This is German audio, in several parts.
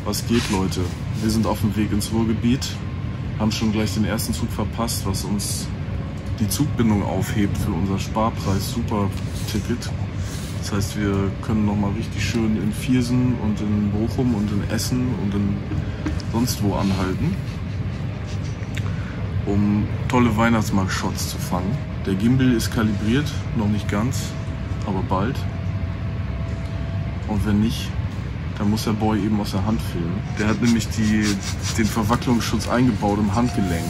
Was geht, Leute? Wir sind auf dem Weg ins Ruhrgebiet, haben schon gleich den ersten Zug verpasst, was uns die Zugbindung aufhebt für unser Sparpreis-Super-Ticket. Das heißt, wir können noch mal richtig schön in Viersen und in Bochum und in Essen und in sonst wo anhalten, um tolle Weihnachtsmarkt-Shots zu fangen. Der Gimbal ist kalibriert, noch nicht ganz, aber bald. Und wenn nicht, dann muss der Boy eben aus der Hand filmen. Der hat nämlich den Verwacklungsschutz eingebaut im Handgelenk.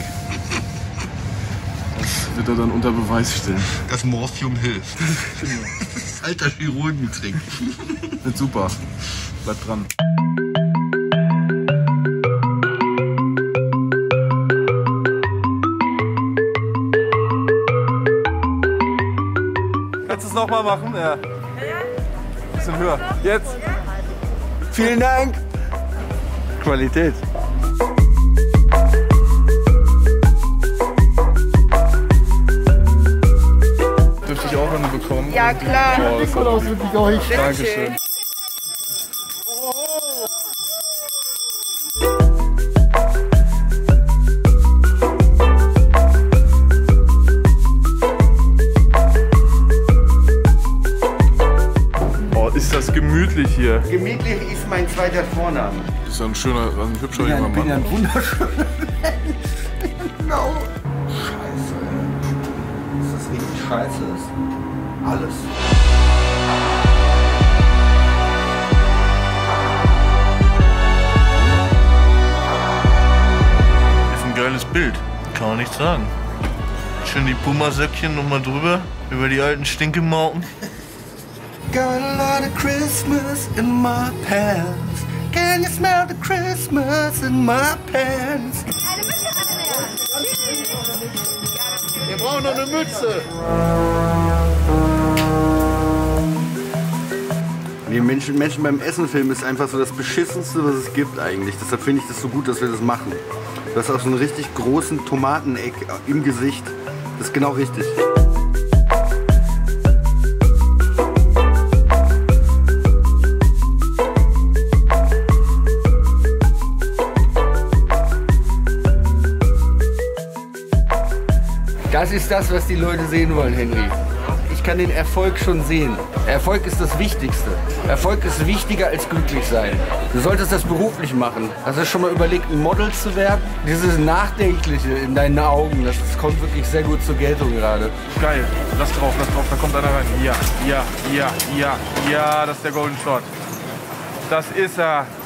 Das wird er dann unter Beweis stellen. Das Morphium hilft. Alter Chirurgentrick. Wird super. Bleibt dran. Kannst du es nochmal machen? Ja. Bisschen höher. Jetzt. Vielen Dank. Qualität. Dürfte ich auch eine bekommen? Ja, klar. Nikolaus wirklich euch. Dankeschön. Ist das gemütlich hier? Gemütlich ist mein zweiter Vorname. Das ist ein schöner, ein hübscher junger Mann. Ich bin ein wunderschöner Mensch. Genau. Scheiße. Ist das richtig scheiße? Ist alles. Ist ein geiles Bild, kann man nicht sagen. Schön die Pumasöckchen nochmal drüber, über die alten Stinkemauken. Got a lot of Christmas in my pants. Can you smell the Christmas in my pants? Wir brauchen noch eine Mütze. Die Menschen beim Essen filmen ist einfach so das Beschissenste, was es gibt eigentlich. Deshalb finde ich das so gut, dass wir das machen. Du hast auch so einen richtig großen Tomateneck im Gesicht. Das ist genau richtig. Das ist das, was die Leute sehen wollen, Henry. Ich kann den Erfolg schon sehen. Erfolg ist das Wichtigste. Erfolg ist wichtiger als glücklich sein. Du solltest das beruflich machen. Hast du schon mal überlegt, ein Model zu werden? Dieses Nachdenkliche in deinen Augen, das kommt wirklich sehr gut zur Geltung gerade. Geil. Lass drauf, da kommt einer rein. Ja, das ist der Golden Shot. Das ist er.